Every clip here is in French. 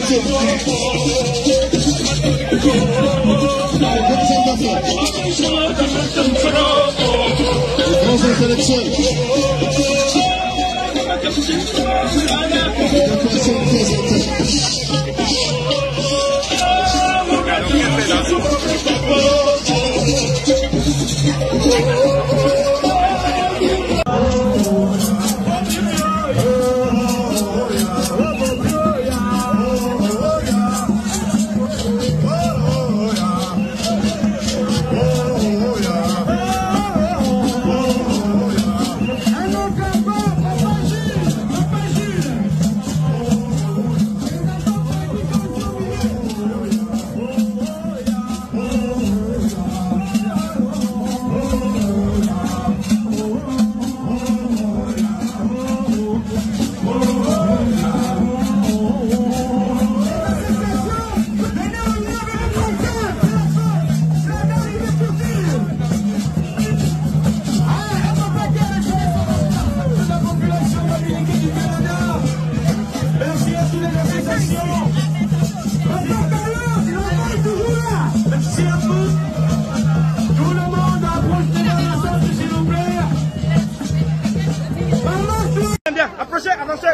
Approchez, avancez.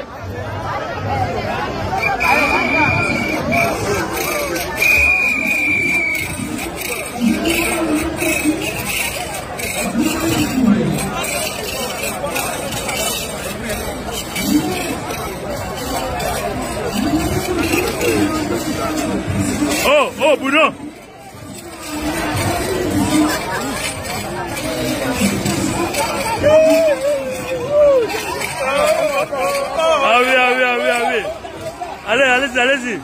Oh, Bruno. Ah oui. Allez-y.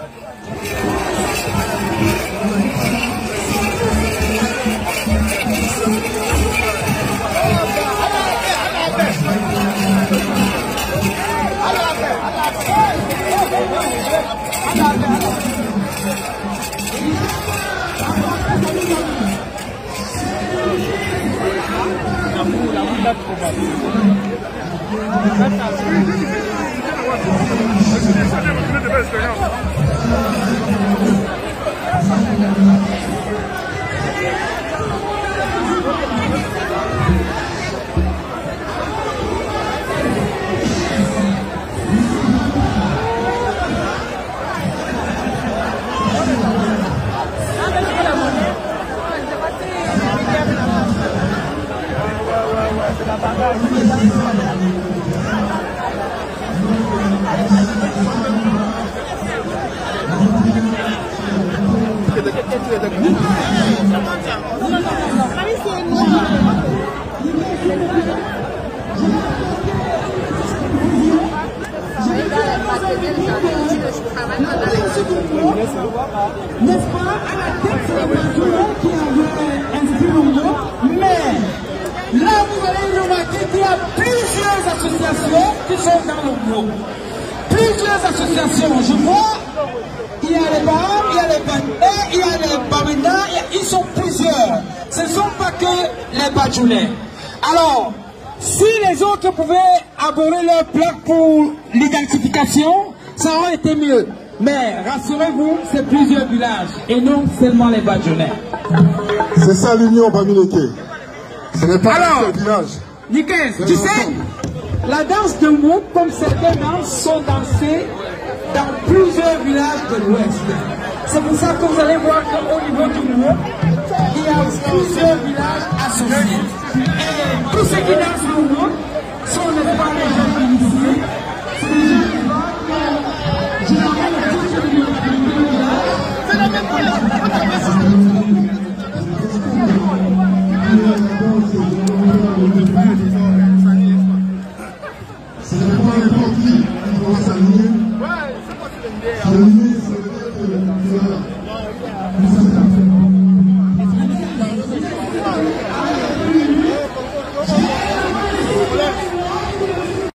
N'est-ce pas, à la tête de la qui avait inscrit le mot, mais là vous allez remarquer qu'il y a plusieurs associations qui sont dans le groupe. Plusieurs associations, je vois, il y a les BAM, il y a les Badjoulais, il y a les Bamenda, ils sont plusieurs. Ce ne sont pas que les Badjoulais. Alors, si les autres pouvaient aborder leur plaque pour l'identification, ça aurait été mieux. Mais rassurez-vous, c'est plusieurs villages et non seulement les Badjoulais. C'est ça l'union parmi lesquels. Ce n'est pas un village. Nikel, tu sais, la danse de Mouk, comme certaines danses, sont dansées dans plusieurs villages de l'Ouest. C'est pour ça que vous allez voir qu'au niveau du Mouk, il y a plusieurs villages associés. Et tous ceux qui dansent le Mouk sont les pas les gens initiés. C'est des gens qui vont généralement c'est la même c'est le point de conflit qui doit s'aligner. S'aligner, c'est le fait que